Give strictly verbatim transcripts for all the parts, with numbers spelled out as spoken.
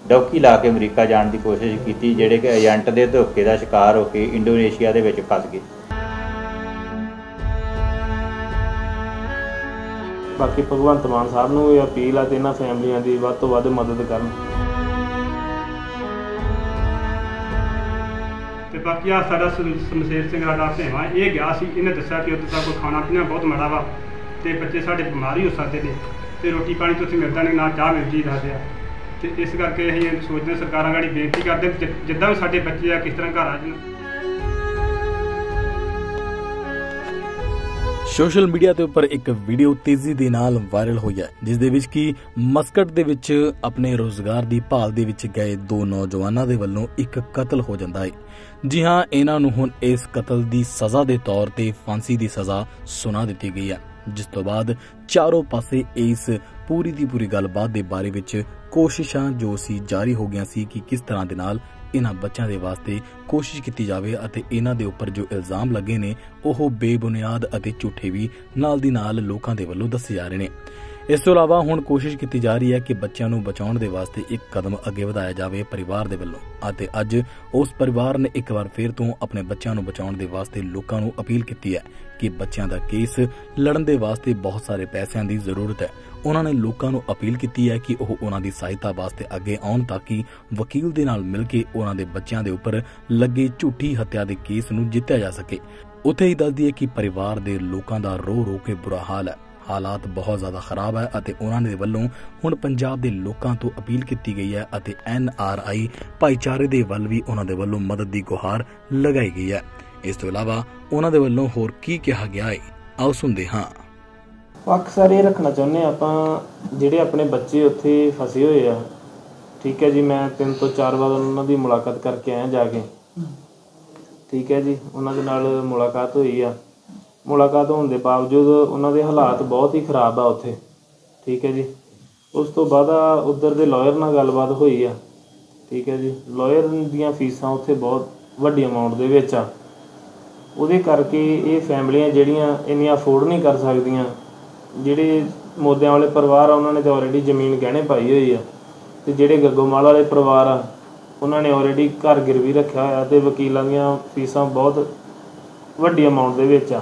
डौकी ला के अमरीका जाने की कोशिश की, जिहड़े कि एजेंट के धोखे का शिकार होकर इंडोनेशिया दे विच फस गए। बाकी भगवंत मान साहब नूं ये अपील है कि इन्हां फैमिलियां दी वध तों वध मदद करन। ते बाकी आ साडा शमशेर सिंह साडा भेवा ये गया सी, इन्हें दस्सिया कि उत्थे दा कोई खाना पीना बहुत माड़ा वा ते बच्चे साडे बीमार ही हो सकते हैं ते रोटी पानी तो उत्थे मिलदा नहीं, ना चाह मिलदी दसदे आ। ਤੇ ਇਸ ਕਰਕੇ ਅਸੀਂ ਸੋਚਦੇ ਸਰਕਾਰਾਂ ਗਾੜੀ ਬੇਨਤੀ ਕਰਦੇ ਜਿੱਦਾਂ ਵੀ ਸਾਡੇ ਬੱਚੇ ਆ ਕਿਸ ਤਰ੍ਹਾਂ ਘਰ ਆ ਜਾਣ। सोशल मीडिया के उपर एक वीडियो तेजी दे नाल वायरल होई है, जिस दे विच कि मस्कट दे विच अपने रोजगार की भाल दे विच गए दो नौजवानों के वल्लों एक कतल हो जाता है। जी हाँ, इन्हां नूं हुण इस कतल की सज़ा के तौर पर फांसी की सज़ा सुना दी गई है, जिस तो बाद चारों पासे इस पूरी दी पूरी गलबात के बारे विच कोशिशां जो सी जारी हो गई सी कि किस तरह दे नाल इन्हां बच्चों के वास्ते कोशिश की जाए अते इन्हां दे उपर जो इल्जाम लगे ने ओह बेबुनियाद अते झूठे भी नाल दी नाल लोकां दे वल्लों दसे जा रहे ने। इस तो इलावा हुण कोशिश की जा रही है कि बच्चों नूं बचाउण दे वास्ते एक कदम अगे वधाया जाए परिवार दे वल्लों, अते अज उस परिवार ने एक बार फिर तो अपने बच्चों नूं बचाउण दे वास्ते लोकां नूं अपील की है कि बच्चों का केस लड़न दे वास्ते बहुत सारे पैसों की जरूरत है। उन्होंने लोगों को अपील की है कि वह उन्हों की सहायता वास्ते अगे आउण ताकि वकील दे नाल मिल के उन्हों के बच्चों के उपर लगे झूठी हत्या के केस नूं जित्या जा सके। उत्थे ही दस दिए कि परिवार के लोगों का रो रो के बुरा हाल है, हालात बहुत ज्यादा खराब है अते उन्होंने वल्लों हुण पंजाब के लोगों तो अपील की गई है अते एन आर आई भाईचारे के वल भी उन्होंने वल्लों मदद की गुहार लगाई गई है। इस तो इलावा उन्होंने वल्लों होर की कहा गया है, आओ सुनते हाँ। अक्सर ये रखना चाਹੁੰਦੇ ਆਪਾਂ ਜਿਹੜੇ ਆਪਣੇ ਬੱਚੇ ਉੱਥੇ ਫਸੇ ਹੋਏ ਆ, ठीक है जी, मैं तीन तो चार बार ਉਹਨਾਂ ਦੀ ਮੁਲਾਕਾਤ ਕਰਕੇ ਆਇਆ ਜਾ ਕੇ, ठीक है जी, ਉਹਨਾਂ ਦੇ ਨਾਲ ਮੁਲਾਕਾਤ ਹੋਈ ਆ। ਮੁਲਾਕਾਤ ਹੋਣ ਦੇ ਬਾਵਜੂਦ ਉਹਨਾਂ ਦੇ ਹਾਲਾਤ ਬਹੁਤ ਹੀ ਖਰਾਬ ਆ ਉੱਥੇ, ठीक है जी। ਉਸ ਤੋਂ ਬਾਅਦ ਉੱਧਰ ਦੇ ਲਾਇਰ ਨਾਲ ਗੱਲਬਾਤ ਹੋਈ ਆ, ठीक है जी। ਲਾਇਰ ਦੀਆਂ ਫੀਸਾਂ ਉੱਥੇ ਬਹੁਤ ਵੱਡੀ ਅਮਾਉਂਟ ਦੇ ਵਿੱਚ ਆ, ਉਹਦੇ ਕਰਕੇ ਇਹ ਫੈਮਲੀਆਂ ਜਿਹੜੀਆਂ ਇੰਨੀਆਂ ਅਫੋਰਡ ਨਹੀਂ ਕਰ ਸਕਦੀਆਂ। ਜਿਹੜੇ ਮੋਦਿਆਂ ਵਾਲੇ ਪਰਿਵਾਰ ਆ ਉਹਨਾਂ ਨੇ ਤਾਂ ਆਲਰੇਡੀ ਜ਼ਮੀਨ ਗਹਿਣੇ ਪਾਈ ਹੋਈ ਆ, ਤੇ ਜਿਹੜੇ ਗੱਗੋਮਾਲ ਵਾਲੇ ਪਰਿਵਾਰ ਆ ਉਹਨਾਂ ਨੇ ਆਲਰੇਡੀ ਘਰ ਗਿਰਵੀ ਰੱਖਿਆ ਹੋਇਆ ਤੇ ਵਕੀਲਾਂ ਦੀਆਂ ਫੀਸਾਂ ਬਹੁਤ ਵੱਡੀ ਅਮਾਉਂਟ ਦੇ ਵਿੱਚ ਆ।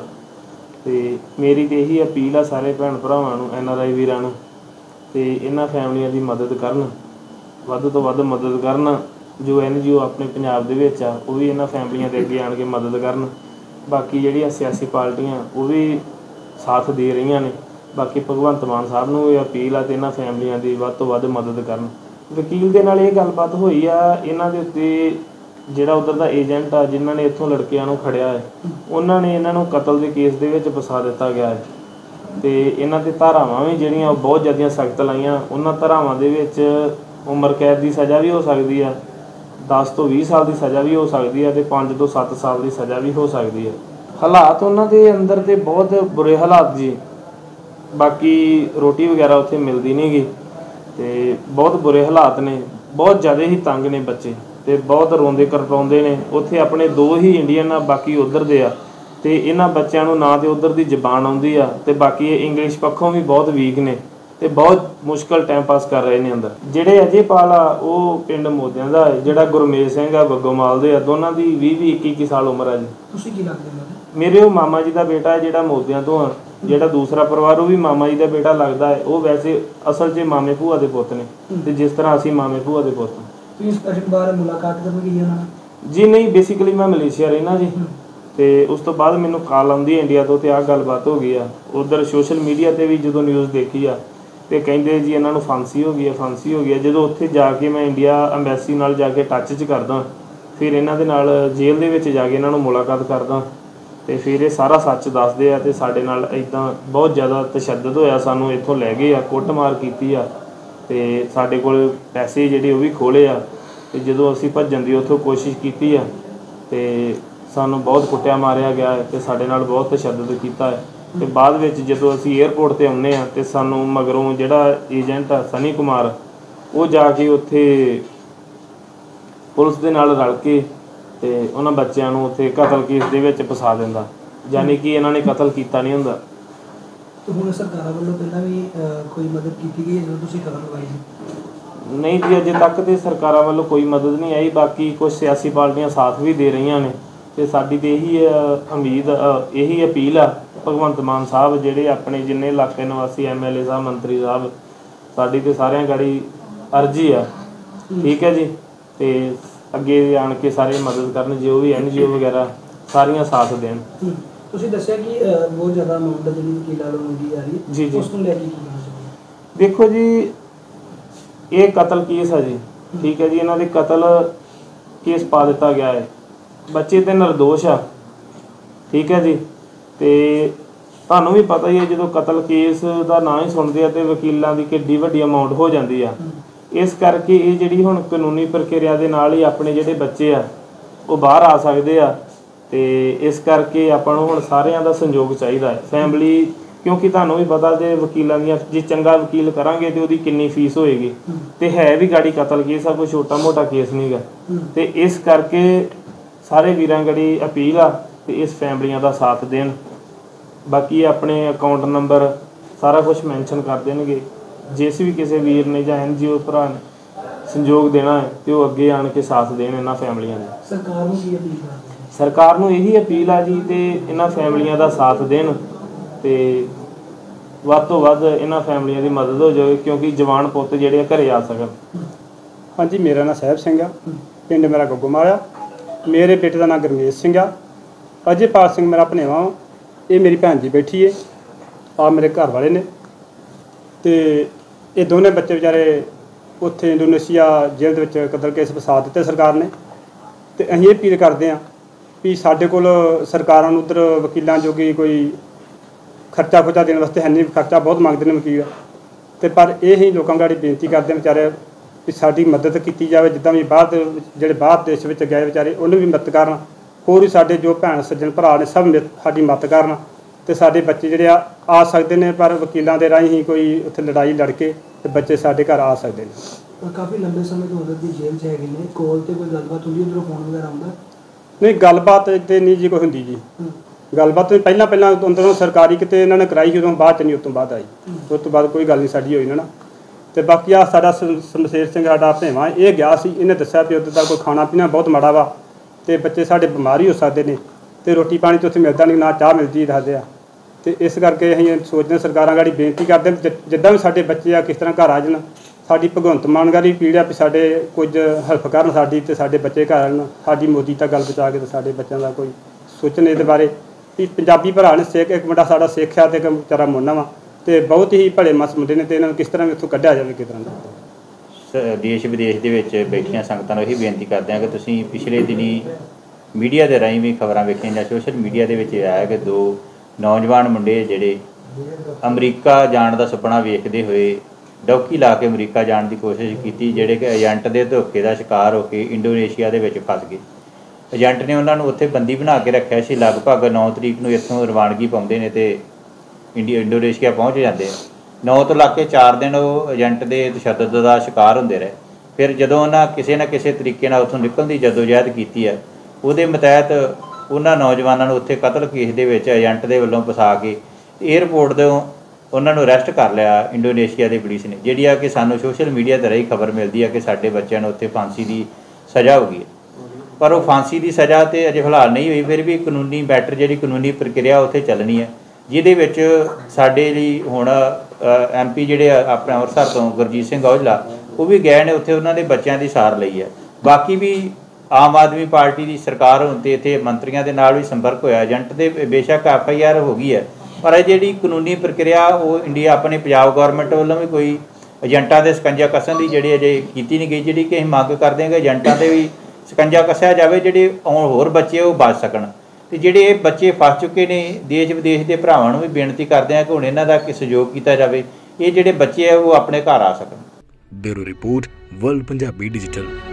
ਤੇ ਮੇਰੀ ਤੇ ਇਹੀ ਅਪੀਲ ਆ ਸਾਰੇ ਭੈਣ ਭਰਾਵਾਂ ਨੂੰ, ਐਨ ਆਰ ਆਈ ਵੀਰਾਂ ਨੂੰ, ਤੇ ਇਹਨਾਂ ਫੈਮਲੀਆਂ ਦੀ ਮਦਦ ਕਰਨ, ਵੱਧ ਤੋਂ ਵੱਧ ਮਦਦ ਕਰਨ। ਜੋ ਐਨ ਜੀ ਓ ਆਪਣੇ ਪੰਜਾਬ ਦੇ ਵਿੱਚ ਆ ਉਹ ਵੀ ਇਹਨਾਂ ਫੈਮਲੀਆਂ ਦੇ ਅੱਗੇ ਆਣ ਕੇ ਮਦਦ ਕਰਨ। ਬਾਕੀ ਜਿਹੜੀਆਂ ਸਿਆਸੀ ਪਾਰਟੀਆਂ ਉਹ ਵੀ ਸਾਥ ਦੇ ਰਹੀਆਂ ਨੇ। बाकी भगवंत मान साहब नूं ये अपील है कि इन्हां फैमिलियां दी वध तों वध मदद करन। वकील दे नाल ये गलबात होई आ, इन्हां दे उत्ते जिहड़ा उधर दा एजेंट आ जिन्हां ने इत्थों लड़कियां नूं खड़िया है उन्हां ने इन्हां नूं कतल दे केस दे विच फसा दित्ता गया है ते इन्हां ते धारावां भी जिहड़ियां बहुत ज़्यादा सख्त लाईयां। उन्हां धारावां दे विच उम्र कैद की सज़ा भी हो सकदी है, दस तो बीस साल की सज़ा भी हो सकदी है ते पाँच तो सत्त साल की सज़ा भी हो सकदी है। हालात उन्हां दे अंदर ते बहुत बुरे हालात जी। बाकी रोटी वगैरह उत्थे मिलती नहीं गी ते बहुत बुरे हालात ने, बहुत ज़्यादा ही तंग ने बच्चे ते बहुत रोंदे करपाउंदे ने। उत्थे अपने दो ही इंडियन आ, बाकी उधर दे आ ते इन्हां बच्चों नूं ना ते उधर दी जबान आउंदी आ ते बाकी इंग्लिश पक्षों भी बहुत वीक ने ते बहुत मुश्किल टाइम पास कर रहे हैं अंदर। जिहड़े अजयपाल आ वो पिंड मोदियां दा है, जिहड़ा गुरमेज सिंह आ गग्गोमाल दे आ, दोनों की भी भी इक्की इक्की साल उम्र है जी। तुसीं की लगदे हो? मेरे वो मामा जी का बेटा है जिहड़ा मोदियां तो आ, ਜਿਹੜਾ दूसरा परिवार वो भी मामा जी का बेटा लगता है। वो वैसे असल च मामे भूआ के पुत ने ते जिस तरह असीं मामे भूआ के पुत मुलाकात जी नहीं, बेसिकली मैं मलेशिया रहना जी ते उस तो बाद मैनूं कॉल आउंदी इंडिया तो ते आ गलबात हो गई आ। उधर सोशल मीडिया ते भी जो न्यूज़ देखी आ ते कहिंदे जी इन्हां नूं फांसी हो गई है, फांसी हो गई है। जो उत्थे जाके मैं इंडिया अंबैसी नाल जाके टच च करदा, फिर इन्हां दे नाल जेल दे विच जाके इन्हां नूं मुलाकात करदा ਤੇ ਫਿਰ ਇਹ ਸਾਰਾ ਸੱਚ ਦੱਸਦੇ ਆ ਤੇ ਸਾਡੇ ਨਾਲ ਇਦਾਂ ਬਹੁਤ ਜ਼ਿਆਦਾ ਤਸ਼ੱਦਦ ਹੋਇਆ। ਸਾਨੂੰ ਇੱਥੋਂ ਲੈ ਗਏ ਆ, ਕੁੱਟਮਾਰ ਕੀਤੀ ਆ ਤੇ ਸਾਡੇ ਕੋਲ ਪੈਸੇ ਜਿਹੜੇ ਉਹ ਵੀ ਖੋਲੇ ਆ ਤੇ ਜਦੋਂ ਅਸੀਂ ਭੱਜਣ ਦੀ ਉੱਥੋਂ ਕੋਸ਼ਿਸ਼ ਕੀਤੀ ਆ ਤੇ ਸਾਨੂੰ ਬਹੁਤ ਕੁੱਟਿਆ ਮਾਰਿਆ ਗਿਆ ਤੇ ਸਾਡੇ ਨਾਲ ਬਹੁਤ ਤਸ਼ੱਦਦ ਕੀਤਾ ਹੈ। ਤੇ ਬਾਅਦ ਵਿੱਚ ਜਦੋਂ ਅਸੀਂ 에ਅਰਪੋਰਟ ਤੇ ਆਉਂਦੇ ਆ ਤੇ ਸਾਨੂੰ ਮਗਰੋਂ ਜਿਹੜਾ ਏਜੰਟ ਆ ਸਨੀ ਕੁਮਾਰ ਉਹ ਜਾ ਕੇ ਉੱਥੇ ਪੁਲਿਸ ਦੇ ਨਾਲ ਰਲ ਕੇ ਤੇ ਉਹਨਾਂ ਬੱਚਿਆਂ ਨੂੰ ਉੱਥੇ ਕਤਲ ਕੇਸ ਦੇ ਵਿੱਚ ਫਸਾ ਦਿੰਦਾ, ਯਾਨੀ ਕਿ ਇਹਨਾਂ ਨੇ ਕਤਲ ਕੀਤਾ ਨਹੀਂ ਹੁੰਦਾ। ਤੇ ਹੁਣ ਸਰਕਾਰ ਵੱਲੋਂ ਪਹਿਲਾਂ ਵੀ ਕੋਈ ਮਦਦ ਕੀਤੀ ਗਈ ਹੈ ਜਦੋਂ ਤੁਸੀਂ ਕਤਲ ਲਵਾਈ ਸੀ? ਨਹੀਂ ਜੀ, ਅਜੇ ਤੱਕ ਤੇ ਸਰਕਾਰਾਂ ਵੱਲੋਂ ਕੋਈ ਮਦਦ ਨਹੀਂ ਆਈ। ਬਾਕੀ ਕੁਝ ਸਿਆਸੀ ਪਾਰਟੀਆਂ ਸਾਥ ਵੀ ਦੇ ਰਹੀਆਂ ਨੇ ਤੇ ਸਾਡੀ ਤੇ ਇਹੀ ਉਮੀਦ ਇਹੀ ਅਪੀਲ ਆ ਭਗਵੰਤ ਮਾਨ ਸਾਹਿਬ, ਜਿਹੜੇ ਆਪਣੇ ਜਿੰਨੇ ਇਲਾਕੇ ਨਿਵਾਸੀ ਐਮ ਐਲ ਏ ਸਾਹਿਬ, ਮੰਤਰੀ ਸਾਹਿਬ, ਸਾਡੀ ਤੇ ਸਾਰਿਆਂ ਗਾੜੀ ਅਰਜ਼ੀ ਆ, ਠੀਕ ਹੈ ਜੀ। ਤੇ ਅੱਗੇ ਆਣ ਕੇ ਸਾਰੇ ਮਦਦ ਕਰਨ, ਜੋ ਵੀ ਐਨ ਜੀ ਓ ਵਗੈਰਾ ਸਾਰੀਆਂ ਸਾਥ ਦੇਣ। ਤੁਸੀਂ ਦੱਸਿਆ ਕਿ ਬਹੁਤ ਜ਼ਿਆਦਾ ਅਮਾਉਂਟ ਜਿਹੜੀ ਵਕੀਲਾਂ ਵੱਲੋਂ ਮੰਗੀ ਜਾ ਰਹੀ ਹੈ, ਉਸ ਨੂੰ ਲੈ ਕੇ ਕੀ ਕਹਿਣਾ ਚਾਹੁੰਦੇ? ਦੇਖੋ ਜੀ, ਇਹ ਕਤਲ ਕੇਸ ਆ ਜੀ, ਠੀਕ ਹੈ ਜੀ। ਇਹਨਾਂ ਦੇ ਕਤਲ ਕੇਸ ਪਾ ਦਿੱਤਾ ਗਿਆ ਹੈ, ਬੱਚੇ ਤੇ ਨਿਰਦੋਸ਼ ਆ, ਠੀਕ ਹੈ ਜੀ। ਤੇ ਤੁਹਾਨੂੰ ਵੀ ਪਤਾ ਹੀ ਹੈ, ਜਦੋਂ ਕਤਲ ਕੇਸ ਦਾ ਨਾਂ ਹੀ ਸੁਣਦੇ ਆ ਤੇ ਵਕੀਲਾਂ ਦੀ ਕਿੱਡੀ ਵੱਡੀ ਅਮਾਉਂਟ ਹੋ ਜਾਂਦੀ ਆ। ਇਸ ਕਰਕੇ ਇਹ ਜਿਹੜੀ ਹੁਣ ਕਾਨੂੰਨੀ ਪ੍ਰਕਿਰਿਆ ਦੇ ਨਾਲ ਹੀ ਆਪਣੇ ਜਿਹੜੇ ਬੱਚੇ ਆ ਉਹ ਬਾਹਰ ਆ ਸਕਦੇ ਆ। ਤੇ ਇਸ ਕਰਕੇ ਆਪਾਂ ਨੂੰ ਹੁਣ ਸਾਰਿਆਂ ਦਾ ਸਹਿਯੋਗ ਚਾਹੀਦਾ ਹੈ, ਫੈਮਿਲੀ, ਕਿਉਂਕਿ ਤੁਹਾਨੂੰ ਵੀ ਪਤਾ ਜੇ ਵਕੀਲਾਂ ਦੀਆਂ ਜੇ ਚੰਗਾ ਵਕੀਲ ਕਰਾਂਗੇ ਤੇ ਉਹਦੀ ਕਿੰਨੀ ਫੀਸ ਹੋਏਗੀ। ਤੇ ਹੈ ਵੀ ਗਾੜੀ ਕਤਲ ਕੇਸ ਆ, ਕੋਈ ਛੋਟਾ ਮੋਟਾ ਕੇਸ ਨਹੀਂ ਗਾ। ਤੇ ਇਸ ਕਰਕੇ ਸਾਰੇ ਵੀਰਾਂ ਗੜੀ ਅਪੀਲ ਆ ਤੇ ਇਸ ਫੈਮਲੀਆਂ ਦਾ ਸਾਥ ਦੇਣ। ਬਾਕੀ ਆਪਣੇ ਅਕਾਊਂਟ ਨੰਬਰ ਸਾਰਾ ਕੁਝ ਮੈਂਸ਼ਨ ਕਰ ਦੇਣਗੇ। ਜਿਸ ਵੀ ਕਿਸੇ ਵੀਰ ਨੇ ਜਾਂ ਐਨ ਜੀ ਓ ਭਰਾ ਨੇ ਸਹਿਯੋਗ ਦੇਣਾ ਹੈ ਤੇ ਉਹ ਅੱਗੇ ਆਣ ਕੇ ਸਾਥ ਦੇਣ ਇਹਨਾਂ ਫੈਮਲੀਆਂ ਦਾ। ਸਰਕਾਰ ਨੂੰ ਕੀ ਅਪੀਲ ਕਰਦੇ? ਸਰਕਾਰ ਨੂੰ ਇਹੀ ਅਪੀਲ ਆ ਜੀ ਤੇ ਇਹਨਾਂ ਫੈਮਲੀਆਂ ਦਾ ਸਾਥ ਦੇਣ ਤੇ ਵੱਧ ਤੋਂ ਵੱਧ ਇਹਨਾਂ ਫੈਮਲੀਆਂ ਦੀ ਮਦਦ ਹੋ ਜਾਵੇ, ਕਿਉਂਕਿ ਜਵਾਨ ਪੁੱਤ ਜਿਹੜੇ ਆ ਘਰੇ ਆ ਸਕਣ। ਹਾਂਜੀ, ਮੇਰਾ ਨਾਮ ਸਾਹਿਬ ਸਿੰਘ ਆ, ਪਿੰਡ ਮੇਰਾ ਗੁੱਗੋਮਾਲ ਆ। ਮੇਰੇ ਬੇਟੇ ਦਾ ਨਾਮ ਗੁਰਮੇਸ਼ ਸਿੰਘ ਆ। ਅਜੇਪਾਲ ਸਿੰਘ ਮੇਰਾ ਭਣੇਵਾ ਵਾ। ਇਹ ਮੇਰੀ ਭੈਣ ਜੀ ਬੈਠੀ ਏ, ਆ ਮੇਰੇ ਘਰ ਵਾਲੇ ਨੇ। ਤੇ ਇਹ ਦੋਨੇ ਬੱਚੇ ਵਿਚਾਰੇ ਉੱਥੇ ਇੰਡੋਨੇਸ਼ੀਆ ਜੇਲ੍ਹ ਦੇ ਵਿੱਚ ਕਤਲ ਕੇਸ ਫਸਾ ਦਿੱਤੇ ਸਰਕਾਰ ਨੇ। ਤੇ ਅਸੀਂ ਇਹ ਅਪੀਲ ਕਰਦੇ ਹਾਂ ਵੀ ਸਾਡੇ ਕੋਲ ਸਰਕਾਰਾਂ ਨੂੰ ਉੱਧਰ ਵਕੀਲਾਂ ਜੋਗੀ ਕੋਈ ਖਰਚਾ ਖੁਰਚਾ ਦੇਣ ਵਾਸਤੇ ਹੈ ਨਹੀਂ, ਖਰਚਾ ਬਹੁਤ ਮੰਗਦੇ ਨੇ ਵਕੀਲ। ਤੇ ਪਰ ਇਹ ਹੀ ਲੋਕਾਂ ਗਾੜੀ ਬੇਨਤੀ ਕਰਦੇ ਵਿਚਾਰੇ ਵੀ ਸਾਡੀ ਮਦਦ ਕੀਤੀ ਜਾਵੇ, ਜਿੱਦਾਂ ਵੀ ਬਾਹਰ ਦੇ ਜਿਹੜੇ ਬਾਹਰ ਦੇਸ਼ ਵਿੱਚ ਗਏ ਵਿਚਾਰੇ ਉਹਨੂੰ ਵੀ ਮਦਦ ਕਰਨ। ਹੋਰ ਵੀ ਸਾਡੇ ਜੋ ਭੈਣ ਸੱਜਣ ਭਰਾ ਨੇ ਸਭ ਸਾਡੀ ਮਦਦ ਕਰਨ ਤੇ ਸਾਡੇ ਬੱਚੇ ਜਿਹੜੇ ਆ ਆ ਸਕਦੇ ਨੇ, ਪਰ ਵਕੀਲਾਂ ਦੇ ਰਾਹੀਂ ਹੀ ਕੋਈ ਉੱਥੇ ਲੜਾਈ ਲੜ ਕੇ ਤੇ ਬੱਚੇ ਸਾਡੇ ਘਰ ਆ ਸਕਦੇ ਨੇ। ਕਾਫੀ ਲੰਬੇ ਸਮੇਂ ਤੋਂ ਉਧਰ ਦੀ ਜੇਲ੍ਹ 'ਚ ਹੈਗੇ ਨੇ, ਕੋਲ ਤੇ ਕੋਈ ਗੱਲਬਾਤ ਹੁੰਦੀ ਉੱਧਰੋਂ ਫੋਨ ਵਗੈਰਾ ਆਉਂਦਾ? ਨਹੀਂ, ਗੱਲਬਾਤ ਤੇ ਨਹੀਂ ਜੀ ਕੋਈ ਹੁੰਦੀ ਜੀ। ਗੱਲਬਾਤ ਪਹਿਲਾਂ ਪਹਿਲਾਂ ਅੰਦਰੋਂ ਸਰਕਾਰੀ ਕਿਤੇ ਇਹਨਾਂ ਨੇ ਕਰਾਈ, ਜਦੋਂ ਬਾਅਦ 'ਚ ਨਹੀਂ, ਉਸ ਤੋਂ ਬਾਅਦ ਆਈ। ਉਸ ਤੋਂ ਬਾਅਦ ਕੋਈ ਗੱਲ ਨਹੀਂ ਸਾਡੀ ਹੋਈ ਇਹਨਾਂ ਨਾਲ। ਤੇ ਬਾਕੀ ਆ ਸਾਡਾ ਸ਼ਮਸ਼ੇਰ ਸਿੰਘ ਸਾਡਾ ਭਣੇਵਾ, ਇਹ ਗਿਆ ਸੀ, ਇਹਨੇ ਦੱਸਿਆ ਵੀ ਉੱਧਰ ਦਾ ਕੋਈ ਖਾਣਾ ਪੀਣਾ ਬਹੁਤ ਮਾੜਾ ਵਾ ਤੇ ਬੱਚੇ ਸਾਡੇ ਬਿਮਾਰ ਹੀ ਹੋ ਸਕਦੇ ਨੇ ਤੇ ਰੋਟੀ ਪਾਣੀ ਤਾਂ ਉੱਥੇ ਮਿਲਦਾ ਨਹੀਂ, ਨਾ ਚਾਹ ਮਿਲਦੀ ਦੱਸਦੇ ਆ। ਤੇ ਇਸ ਕਰਕੇ ਅਸੀਂ ਸੋਚਦੇ ਸਰਕਾਰਾਂ ਗਾੜੀ ਬੇਨਤੀ ਕਰਦੇ ਜਿੱਦਾਂ ਵੀ ਸਾਡੇ ਬੱਚੇ ਆ ਕਿਸ ਤਰ੍ਹਾਂ ਘਰ ਆ ਜਾਣ। ਸਾਡੀ ਭਗਵੰਤ ਮਾਨ ਗਾੜੀ ਅਪੀਲ ਆ ਵੀ ਸਾਡੇ ਕੁਝ ਹੈਲਪ ਕਰਨ ਸਾਡੀ ਤੇ ਸਾਡੇ ਬੱਚੇ ਘਰ ਆਉਣ। ਸਾਡੀ ਮੋਦੀ ਤੱਕ ਗੱਲ ਪਹੁੰਚਾ ਕੇ ਤੇ ਸਾਡੇ ਬੱਚਿਆਂ ਦਾ ਕੋਈ ਸੋਚਣ ਇਹਦੇ ਬਾਰੇ ਵੀ ਪੰਜਾਬੀ ਭਰਾ ਨੇ ਸਿੱਖ, ਇੱਕ ਮੁੰਡਾ ਸਾਡਾ ਸਿੱਖ ਆ ਤੇ ਇੱਕ ਵਿਚਾਰਾ ਮੋਨਾ ਵਾ ਤੇ ਬਹੁਤ ਹੀ ਭਲੇ ਮਸ ਮੁੰਡੇ ਨੇ ਤੇ ਇਹਨਾਂ ਨੂੰ ਕਿਸ ਤਰ੍ਹਾਂ ਇੱਥੋਂ ਕੱਢਿਆ ਜਾਵੇ ਕਿਸ ਤਰ੍ਹਾਂ ਦਾ। ਦੇਸ਼ ਵਿਦੇਸ਼ ਦੇ ਵਿੱਚ ਬੈਠੀਆਂ ਸੰਗਤਾਂ ਨੂੰ ਇਹੀ ਬੇਨਤੀ ਕਰਦੇ ਹਾਂ ਕਿ ਤੁਸੀਂ ਪਿਛਲੇ ਦਿਨੀ ਮੀਡੀਆ ਦੇ ਰਾਹੀਂ ਵੀ ਖਬਰਾਂ ਵੇਖੀਆਂ ਜਾਂ ਸੋਸ਼ਲ ਮੀਡੀਆ ਦੇ ਵਿੱਚ ਆਇਆ ਕਿ ਦੋ ਨੌਜਵਾਨ ਮੁੰਡੇ ਜਿਹੜੇ ਅਮਰੀਕਾ ਜਾਣ ਦਾ ਸੁਪਨਾ ਵੇਖਦੇ ਹੋਏ ਡੌਕੀ ਲਾ ਕੇ ਅਮਰੀਕਾ ਜਾਣ ਦੀ ਕੋਸ਼ਿਸ਼ ਕੀਤੀ, ਜਿਹੜੇ ਕਿ ਏਜੰਟ ਦੇ ਧੋਖੇ ਦਾ ਸ਼ਿਕਾਰ ਹੋ ਕੇ ਇੰਡੋਨੇਸ਼ੀਆ ਦੇ ਵਿੱਚ ਫਸ ਗਏ। ਏਜੰਟ ਨੇ ਉਹਨਾਂ ਨੂੰ ਉੱਥੇ ਬੰਦੀ ਬਣਾ ਕੇ ਰੱਖਿਆ ਸੀ। ਲਗਭਗ ਨੌ ਤਰੀਕ ਨੂੰ ਇੱਥੋਂ ਰਵਾਨਗੀ ਪਾਉਂਦੇ ਨੇ ਤੇ ਇੰਡੀ ਇੰਡੋਨੇਸ਼ੀਆ ਪਹੁੰਚ ਜਾਂਦੇ ਆ। ਨੌ ਤੋਂ ਲੱਗ ਕੇ ਚਾਰ ਦਿਨ ਉਹ ਏਜੰਟ ਦੇ ਤਸ਼ੱਦਦ ਦਾ ਸ਼ਿਕਾਰ ਹੁੰਦੇ ਰਹੇ। ਫਿਰ ਜਦੋਂ ਉਹਨਾਂ ਕਿਸੇ ਨਾ ਕਿਸੇ ਤਰੀਕੇ ਨਾਲ ਉੱਥੋਂ ਨਿਕਲਣ ਦੀ ਜਦੋਜਹਿਦ ਕੀਤੀ ਹੈ, ਉਹਦੇ ਮਤਹਿਤ ਉਹਨਾਂ ਨੌਜਵਾਨਾਂ ਨੂੰ ਉੱਥੇ ਕਤਲ ਕੇਸ ਦੇ ਵਿੱਚ ਏਜੰਟ ਦੇ ਵੱਲੋਂ ਫਸਾ ਕੇ ਏਅਰਪੋਰਟ ਤੋਂ ਉਹਨਾਂ ਨੂੰ ਅਰੈਸਟ ਕਰ ਲਿਆ ਇੰਡੋਨੇਸ਼ੀਆ ਦੀ ਪੁਲਿਸ ਨੇ। ਜਿਹੜੀ ਆ ਕਿ ਸਾਨੂੰ ਸੋਸ਼ਲ ਮੀਡੀਆ ਦੇ ਰਾਹੀਂ ਖਬਰ ਮਿਲਦੀ ਹੈ ਕਿ ਸਾਡੇ ਬੱਚਿਆਂ ਨੂੰ ਉੱਥੇ ਫਾਂਸੀ ਦੀ ਸਜ਼ਾ ਹੋ ਗਈ, ਪਰ ਉਹ ਫਾਂਸੀ ਦੀ ਸਜ਼ਾ ਤਾਂ ਅਜੇ ਫਿਲਹਾਲ ਨਹੀਂ ਹੋਈ। ਫਿਰ ਵੀ ਕਾਨੂੰਨੀ ਬੈਟਰ ਜਿਹੜੀ ਕਾਨੂੰਨੀ ਪ੍ਰਕਿਰਿਆ ਉੱਥੇ ਚੱਲਣੀ ਹੈ, ਜਿਹਦੇ ਵਿੱਚ ਸਾਡੇ ਲਈ ਹੁਣ ਐਮ ਪੀ ਜਿਹੜੇ ਆਪਣੇ ਅੰਮ੍ਰਿਤਸਰ ਤੋਂ ਗੁਰਜੀਤ ਸਿੰਘ ਔਜਲਾ ਉਹ ਵੀ ਗਏ ਨੇ ਉੱਥੇ, ਉਹਨਾਂ ਦੇ ਬੱਚਿਆਂ ਦੀ ਸਾਰ ਲਈ ਹੈ। ਬਾਕੀ ਵੀ ਆਮ ਆਦਮੀ ਪਾਰਟੀ ਦੀ ਸਰਕਾਰ ਹੋਣ 'ਤੇ ਇੱਥੇ ਮੰਤਰੀਆਂ ਦੇ ਨਾਲ ਵੀ ਸੰਪਰਕ ਹੋਇਆ। ਏਜੰਟ ਦੇ ਬੇਸ਼ੱਕ ਐਫ ਆਈ ਆਰ ਹੋ ਗਈ ਹੈ, ਪਰ ਇਹ ਜਿਹੜੀ ਕਾਨੂੰਨੀ ਪ੍ਰਕਿਰਿਆ ਉਹ ਇੰਡੀਆ ਆਪਣੇ ਪੰਜਾਬ ਗੌਰਮੈਂਟ ਵੱਲੋਂ ਵੀ ਕੋਈ ਏਜੰਟਾਂ ਦੇ ਸਕੰਜਾ ਕੱਸਣ ਦੀ ਜਿਹੜੀ ਅਜੇ ਕੀਤੀ ਨਹੀਂ ਗਈ, ਜਿਹੜੀ ਕਿ ਅਸੀਂ ਮੰਗ ਕਰਦੇ ਹਾਂ ਕਿ ਏਜੰਟਾਂ 'ਤੇ ਵੀ ਸਕੰਜਾ ਕੱਸਿਆ ਜਾਵੇ, ਜਿਹੜੇ ਹੋਰ ਬੱਚੇ ਉਹ ਬਚ ਸਕਣ। ਤੇ ਜਿਹੜੇ ਇਹ ਬੱਚੇ ਫਸ ਚੁੱਕੇ ਨੇ, ਦੇਸ਼ ਵਿਦੇਸ਼ ਦੇ ਭਰਾਵਾਂ ਨੂੰ ਵੀ ਬੇਨਤੀ ਕਰਦੇ ਹਾਂ ਕਿ ਹੁਣ ਇਹਨਾਂ ਦਾ ਕਿ ਸਹਿਯੋਗ ਕੀਤਾ ਜਾਵੇ, ਇਹ ਜਿਹੜੇ ਬੱਚੇ ਆ ਉਹ ਆਪਣੇ ਘਰ ਆ ਸਕਣ। Bureau report, world Punjabi digital.